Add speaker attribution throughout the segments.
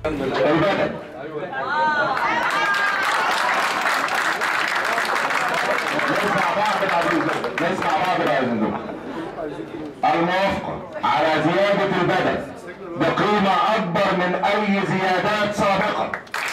Speaker 1: البدل. نسمع بعض الأذن. الموافقة على زيادة البدل بقيمة أكبر من أي زيادات سابقة.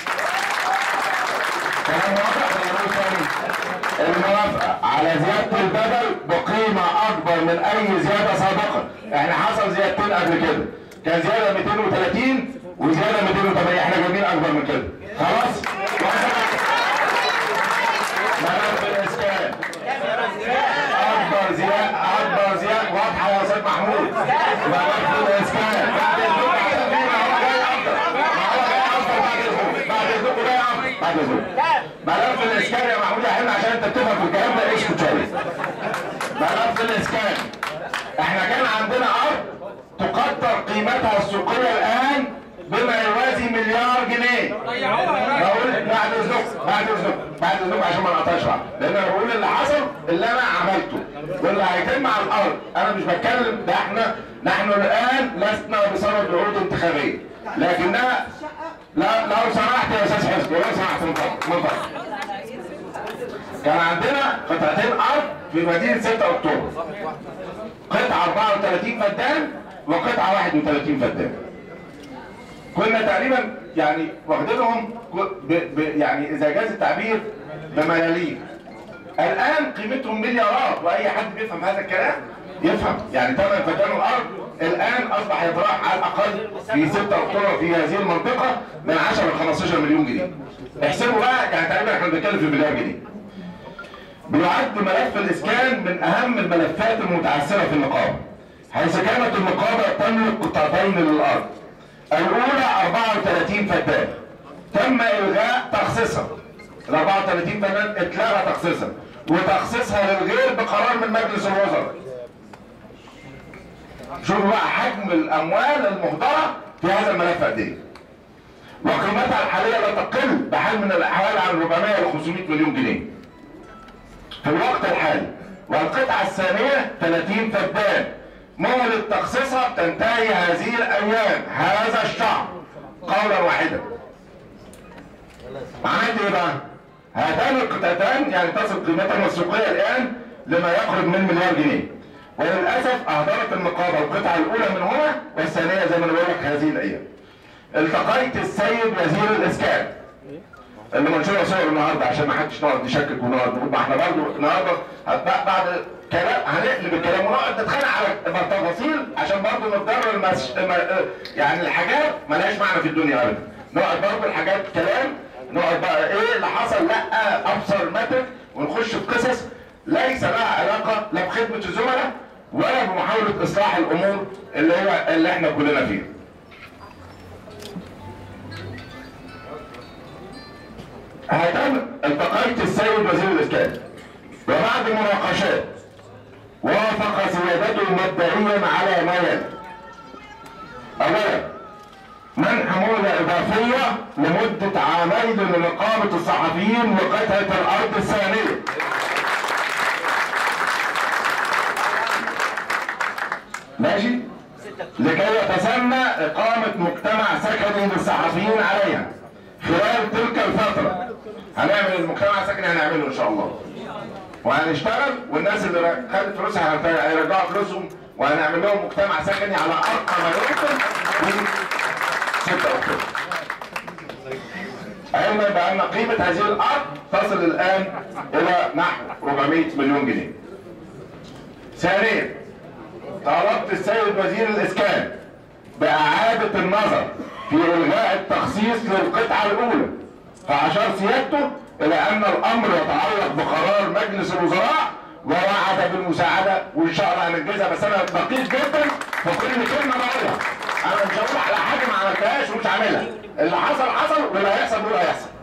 Speaker 1: كلام واضح ولا مش ثاني؟ الموافقة على زيادة البدل بقيمة أكبر من أي زيادة سابقة. احنا حصل زيادتين قبل كده، كان زيادة 230 وزيادة 280، احنا جايبين أكبر من كده. خلاص؟ ملف الإسكان أكبر زيادة واضحة يا أستاذ محمود. ملف الإسكان بعد ملف الاسكان يا محمود يا حلم عشان انت بتفهم في الكلام ده. ايش كتشاري ملف الاسكان، احنا كان عندنا ارض تقدر قيمتها السوقيه الان بما يوازي مليار جنيه. بقول بعد اذنكم عشان ما نقطعش بعض، لان انا بقول اللي حصل اللي انا عملته واللي هيتم على الارض. انا مش بتكلم ده، نحن الان لسنا بصدد عقود انتخابيه، لكنها لا لو سمحت يا استاذ حسني، لو سمحت من فضلك. كان عندنا قطعتين ارض في مدينه 6 اكتوبر، قطعه 34 فدان وقطعه 31 فدان. كنا تقريبا يعني واخدينهم يعني اذا جاز التعبير بملاليم. الان قيمتهم مليارات، واي حد بيفهم هذا الكلام يفهم. يعني ثمن فدان الارض الان اصبح يتراوح على الاقل في 6 اكتوبر في هذه المنطقه من 10 ل 15 مليون جنيه. احسبوا بقى، يعني تقريبا احنا بنتكلم في مليار جنيه. بيعد ملف الاسكان من اهم الملفات المتعثره في النقابه، حيث كانت النقابه تملك قطعتين للارض. الاولى 34 فدان تم الغاء تخصيصها. ال 34 فدان اتلغى تخصيصها، وتخصيصها للغير بقرار من مجلس الوزراء. شوفوا بقى حجم الاموال المهدره في هذا الملف قد ايه. وقيمتها الحاليه لا تقل بحال من الاحوال عن 400 ل 500 مليون جنيه في الوقت الحالي. والقطعه الثانيه 30 فدان مهله تخصيصها تنتهي هذه الايام، هذا الشهر قولا واحدا. معناته ايه بقى؟ هاتان القطعتان يعني تصل قيمتها السوقيه الان لما يقرب من مليار جنيه. وللاسف اهدرت النقابه القطعه الاولى من هنا والثانيه زي ما انا بقول لك هذه الايام. التقيت السيد وزير الاسكان اللي منشوره صور النهارده عشان ما حدش نقعد نشكك ونقعد نقول ما احنا برضه النهارده بعد كلام هنقلب الكلام ونقعد نتخانق على التفاصيل عشان برضه نتضرر يعني الحاجات مالهاش معنى في الدنيا ابدا. نقعد برضه الحاجات كلام، نقعد بقى ايه اللي حصل، لا ابصر متن ونخش في قصص ليس لها علاقه لا بخدمه الزملاء ولا بمحاوله اصلاح الامور اللي احنا كلنا فيها. هتم التقيت السيد وزير الاسكان وبعد مناقشات وافق سيادته مبدئيا على ما يلي. اولا منح مهله اضافيه لمده عامين لنقابه الصحفيين لقطعه الارض الثانيه. ماشي؟ لكي يتسنى اقامه مجتمع سكني للصحفيين عليها خلال تلك الفتره. هنعمل المجتمع السكني، هنعمله ان شاء الله وهنشتغل، والناس اللي خدت فلوسها هيرجعوا فلوسهم، وهنعمل لهم مجتمع سكني على ارقى ما يمكن في 6 اكتوبر. علما بان قيمه هذه الارض تصل الان الى نحو 400 مليون جنيه. ثانيا طلبت السيد وزير الاسكان باعاده النظر في الغاء التخصيص للقطعه الاولى، فاشار سيادته الى ان الامر يتعلق بقرار مجلس الوزراء ووعد بالمساعده، وان شاء الله هننجزها. بس انا دقيق جدا في كل كلمه بقولها، انا مش هقول على حاجه ما عملتهاش ومش عاملها. اللي حصل حصل واللي هيحصل هيحصل.